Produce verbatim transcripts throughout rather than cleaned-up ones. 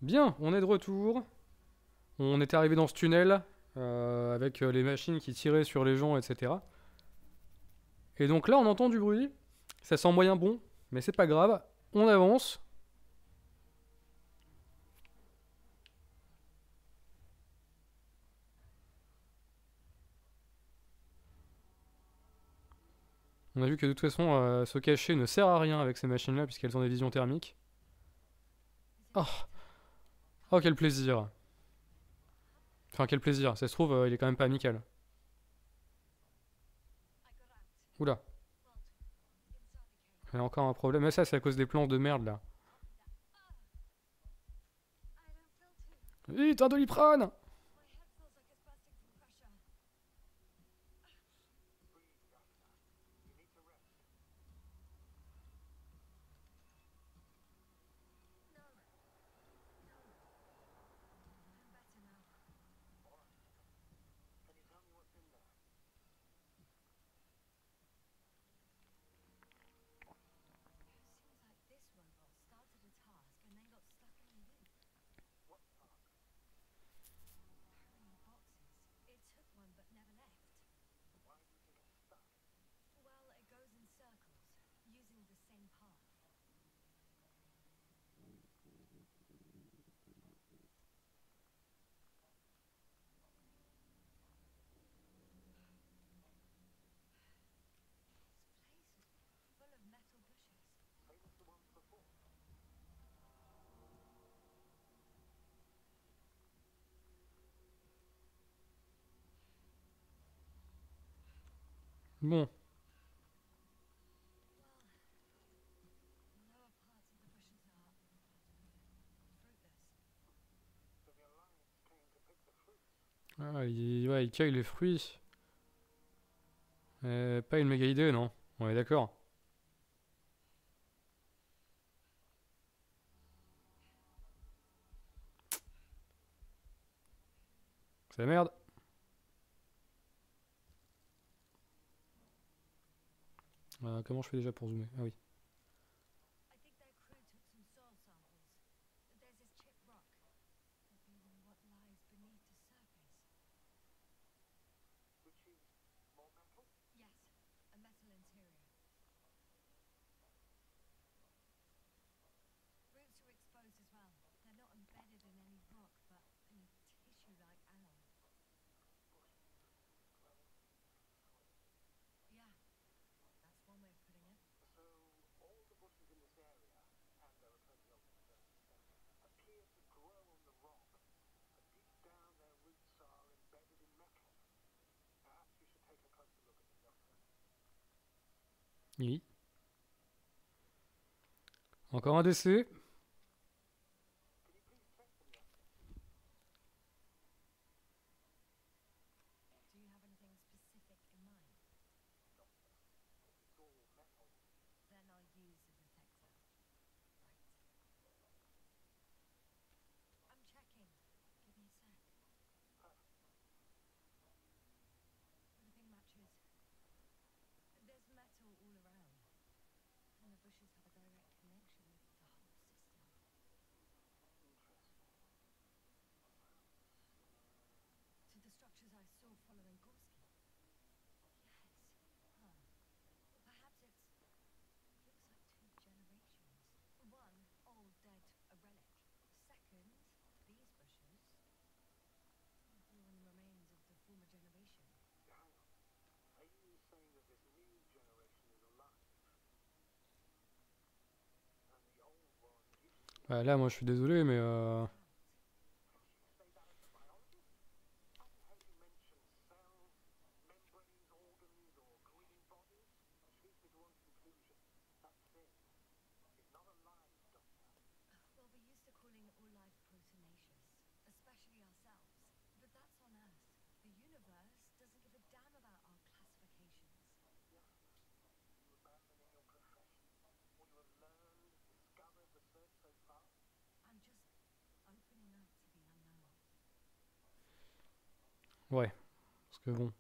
Bien, on est de retour. On était arrivé dans ce tunnel euh, avec euh, les machines qui tiraient sur les gens, et cetera. Et donc là, on entend du bruit. Ça sent moyen bon, mais c'est pas grave. On avance. On a vu que de toute façon, euh, se cacher ne sert à rien avec ces machines-là, puisqu'elles ont des visions thermiques. Oh, oh quel plaisir. Enfin, quel plaisir. Ça se trouve, euh, il est quand même pas amical. Oula, il y a encore un problème. Mais ça, c'est à cause des planches de merde là. Vite, un doliprane. Bon, ah, il, ouais, il cueille les fruits. Euh, pas une méga idée, non. On est d'accord. C'est la merde. Euh, comment je fais déjà pour zoomer? Ah oui. Oui. Encore un décès. Bah, là, moi, je suis désolé, mais euh... ouais. Parce que bon.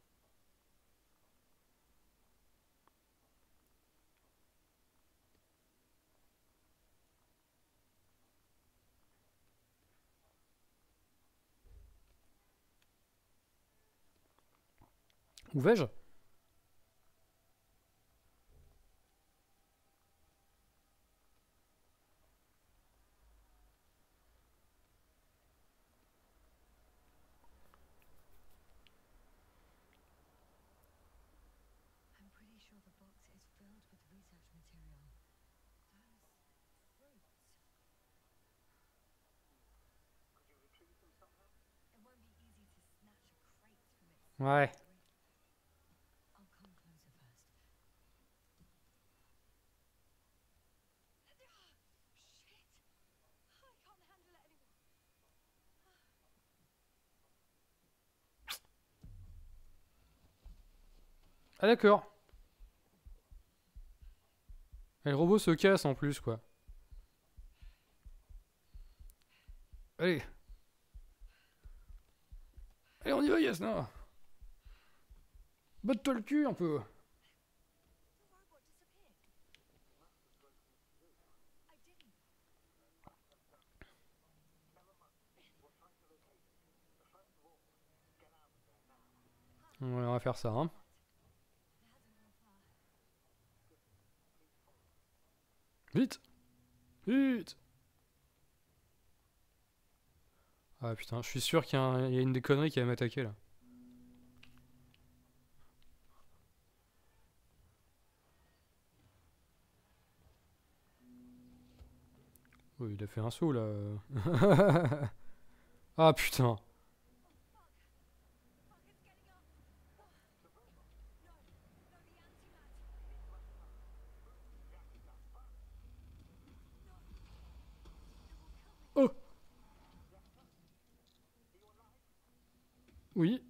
Où vais-je? Ouais. Ah d'accord. Et le robot se casse en plus, quoi. Allez. Allez, on y va, Yasna. Batte-toi le cul un peu. Ouais, on va faire ça, hein. Vite. Vite. Ah putain, je suis sûr qu'il y, a un- il y a une des conneries qui va m'attaquer là. Oh, il a fait un saut là. Ah putain. Oh. Oui.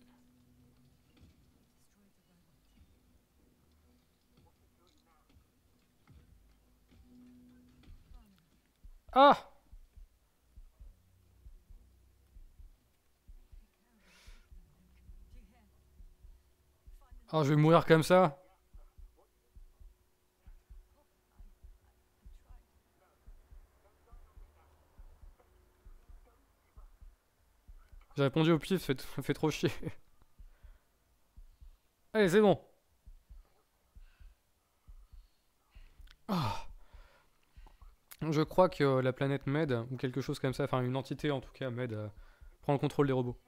Ah. Ah, je vais mourir comme ça. J'ai répondu au pif, fait, fait trop chier. Allez, c'est bon. Ah. Je crois que euh, la planète m'aide, ou quelque chose comme ça, enfin une entité en tout cas m'aide à prendre le contrôle des robots.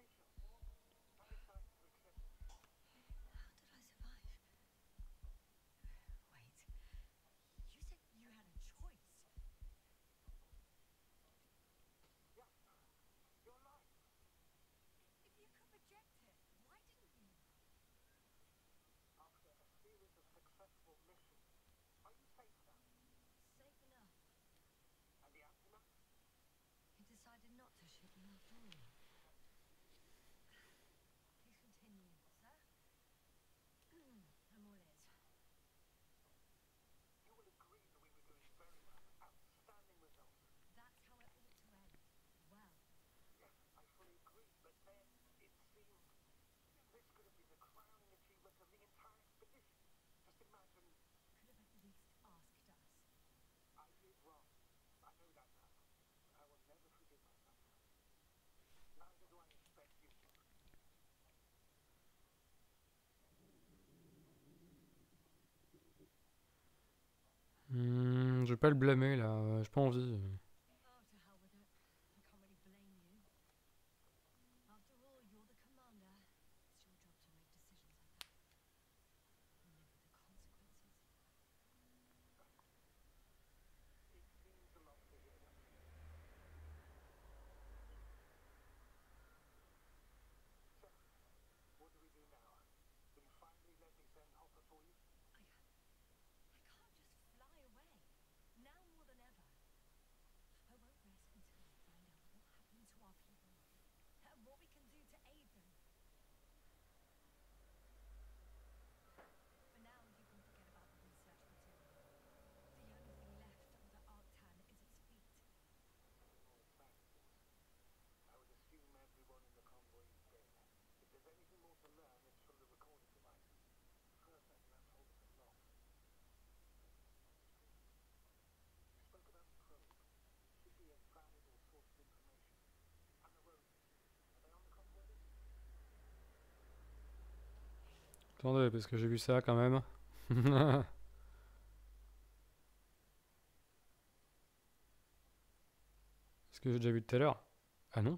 Hmm, je vais pas le blâmer là, j'ai pas envie. Attendez, parce que j'ai vu ça quand même. Est-ce que j'ai déjà vu tout à l'heure? Ah non?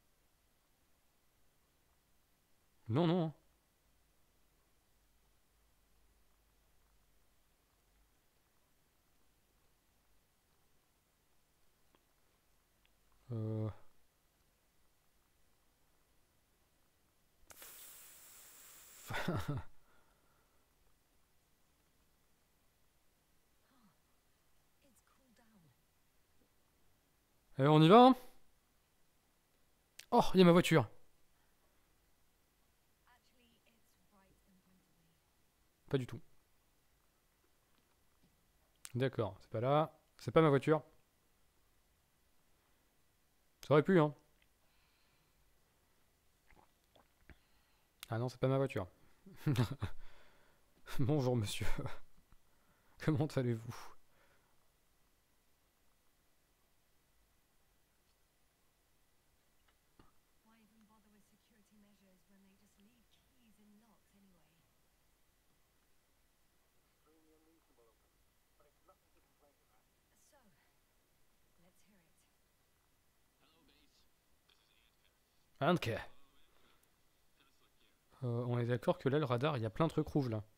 Non, non. Euh... Allez, on y va, hein? Oh, il y a ma voiture. Pas du tout. D'accord, c'est pas là. C'est pas ma voiture. Ça aurait pu, hein. Ah non, c'est pas ma voiture. Bonjour, monsieur. Comment allez-vous? Ok. Euh, on est d'accord que là, le radar, il y a plein de trucs rouges, là.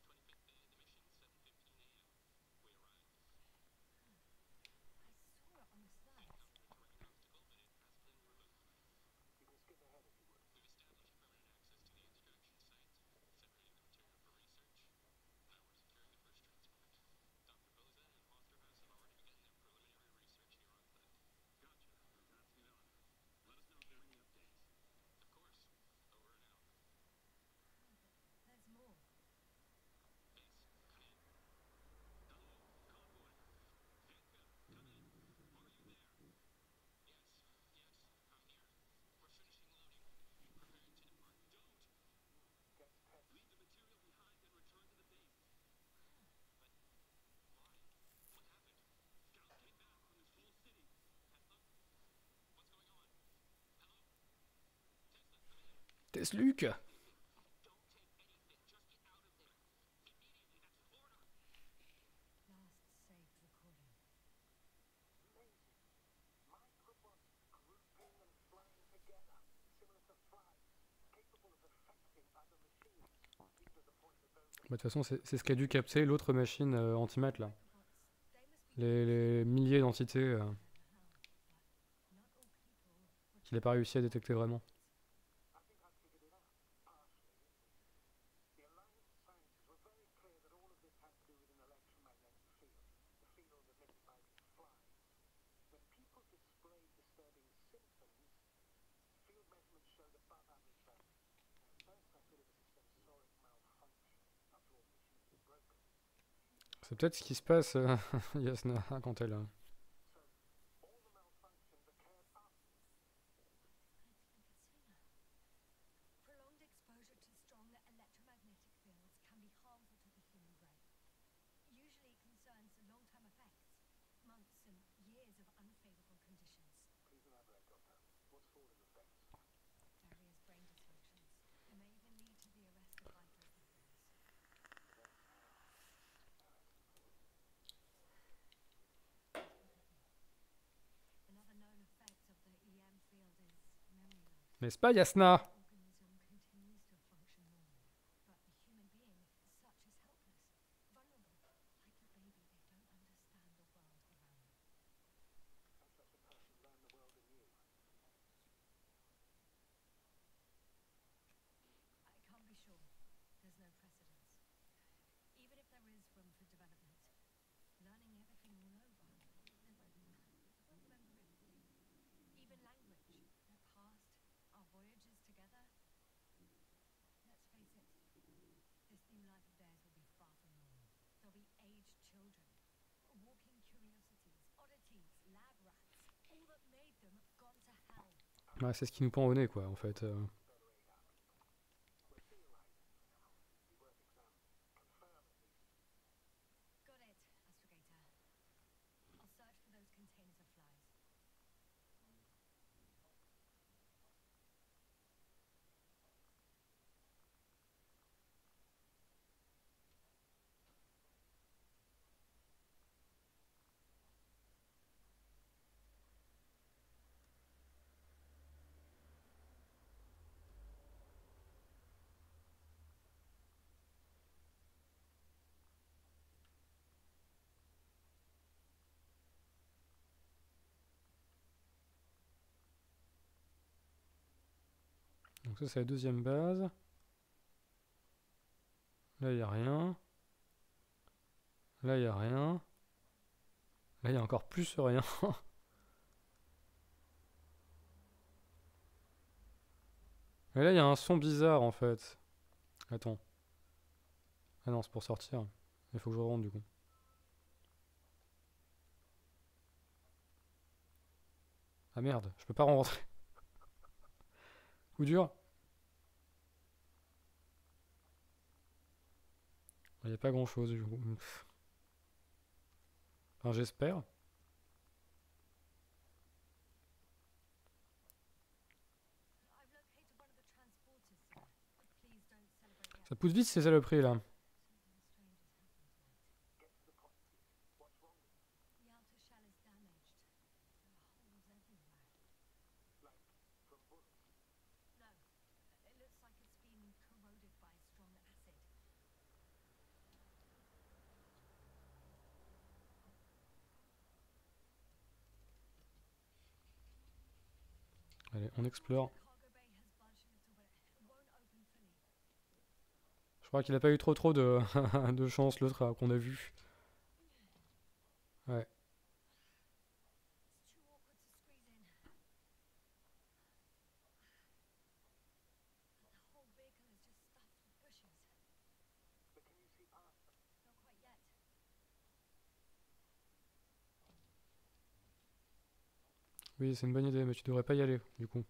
Tesluc. Bah, de toute façon, c'est c'est ce qu'a dû capter l'autre machine euh, antimat, là. Les, les milliers d'entités euh, qu'il n'a pas réussi à détecter vraiment. C'est peut-être ce qui se passe, euh, Yasna, quand elle... euh, Mais c'est pas Yasna! Ouais, c'est ce qui nous pend au nez, quoi, en fait. euh. Donc ça c'est la deuxième base. Là il n'y a rien. Là il n'y a rien. Là il y a encore plus rien. Et là il y a un son bizarre en fait. Attends. Ah non, c'est pour sortir. Il faut que je rentre du coup. Ah merde, je peux pas rentrer. Coup dur. Il n'y a pas grand chose du coup. Enfin j'espère. Ça pousse vite ces saloperies là. Allez, on explore. Je crois qu'il a pas eu trop trop de, de chance l'autre qu'on a vu. Ouais. Oui, c'est une bonne idée, mais tu devrais pas y aller, du coup.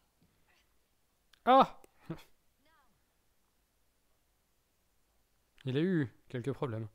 Ah! Il a eu quelques problèmes.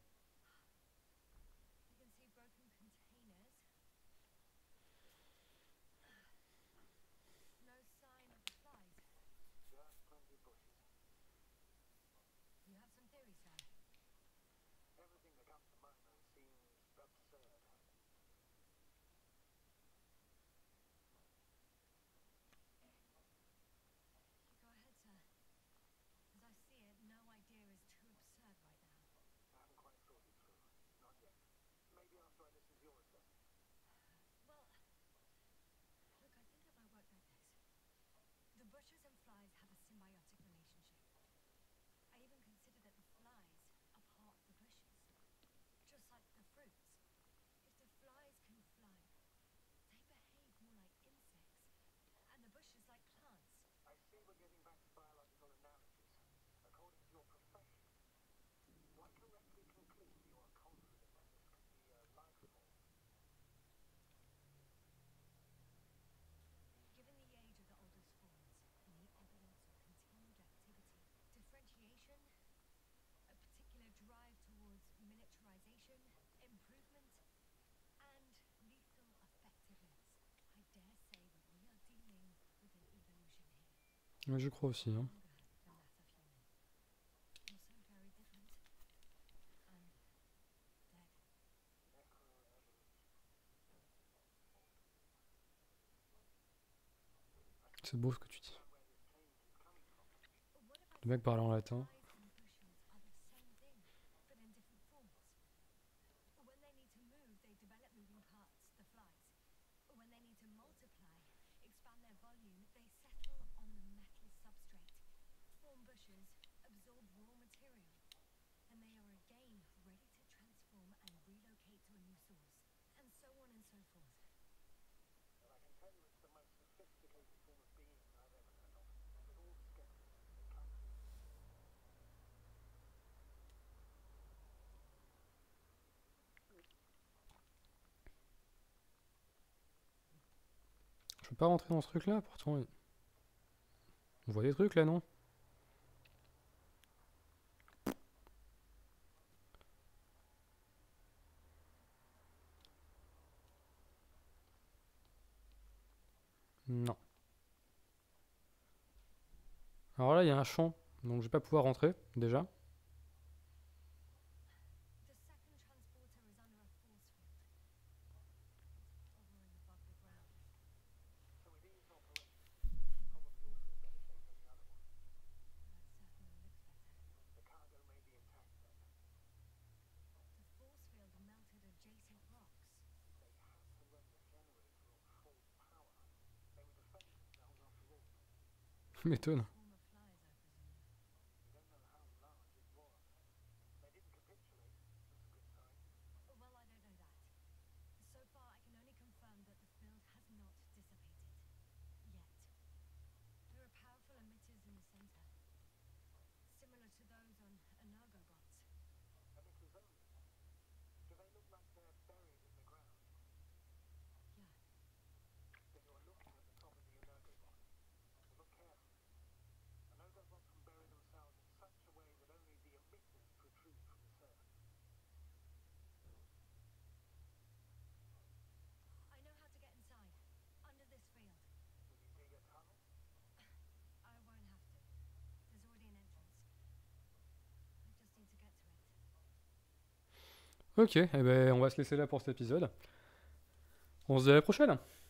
Ouais, je crois aussi. Hein. C'est beau ce que tu dis. Le mec parle en latin. Je peux pas rentrer dans ce truc là, pourtant. il- On voit des trucs là, non? Non. Alors là, il y a un champ, donc je vais pas pouvoir rentrer, déjà. Tu m'étonnes. Ok, eh ben, on va se laisser là pour cet épisode. On se dit à la prochaine.